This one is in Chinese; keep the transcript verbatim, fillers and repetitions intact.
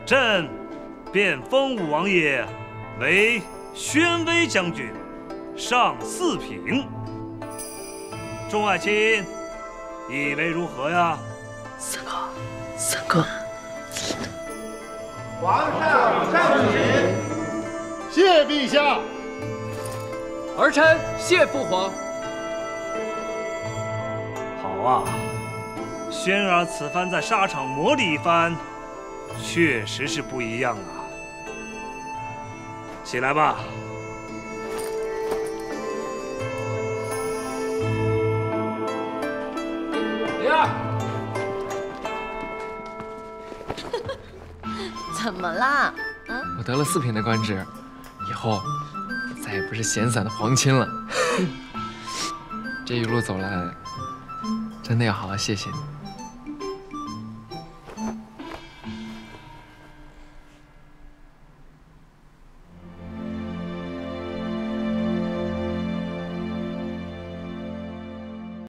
朕便封武王爷为宣威将军，上四品。众爱卿，以为如何呀？ 三哥，三哥， 皇上圣旨， 谢陛下。 儿臣谢父皇。 好啊，轩儿此番在沙场磨砺一番，确实是不一样啊。起来吧。 灵儿， 怎么啦？嗯， 我得了四品的官职，以后再也不是闲散的皇亲了。这一路走来，真的要好好谢谢你。